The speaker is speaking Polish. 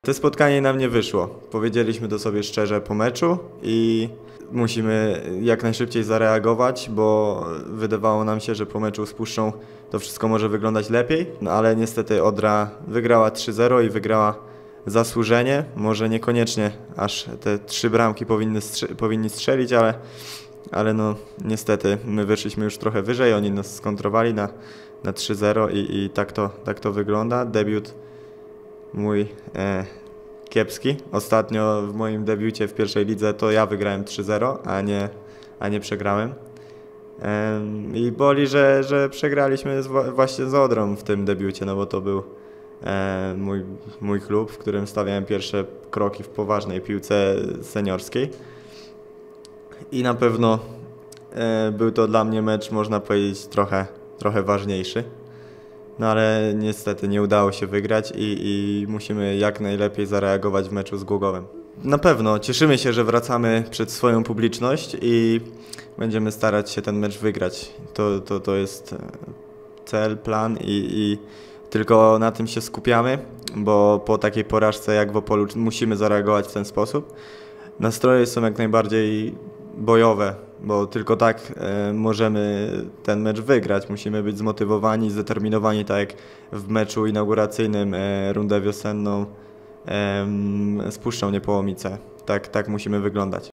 To spotkanie nam nie wyszło. Powiedzieliśmy to sobie szczerze po meczu i musimy jak najszybciej zareagować, bo wydawało nam się, że po meczu z Puszczą to wszystko może wyglądać lepiej, no ale niestety Odra wygrała 3-0 i wygrała zasłużenie. Może niekoniecznie aż te 3 bramki powinni strzelić, ale no niestety my wyszliśmy już trochę wyżej, oni nas skontrowali na 3-0 i tak to wygląda. Debiut mój kiepski. Ostatnio w moim debiucie w pierwszej lidze to ja wygrałem 3-0, a nie przegrałem. I boli, że przegraliśmy właśnie z Odrą w tym debiucie, no bo to był mój klub, w którym stawiałem pierwsze kroki w poważnej piłce seniorskiej. I na pewno był to dla mnie mecz, można powiedzieć, trochę ważniejszy. No ale niestety nie udało się wygrać i musimy jak najlepiej zareagować w meczu z Głogowem. Na pewno cieszymy się, że wracamy przed swoją publiczność i będziemy starać się ten mecz wygrać. To jest cel, plan i tylko na tym się skupiamy, bo po takiej porażce jak w Opolu musimy zareagować w ten sposób. Nastroje są jak najbardziej bojowe, bo tylko tak możemy ten mecz wygrać. Musimy być zmotywowani, zdeterminowani, tak jak w meczu inauguracyjnym rundę wiosenną z Puszczą Niepołomice. Tak musimy wyglądać.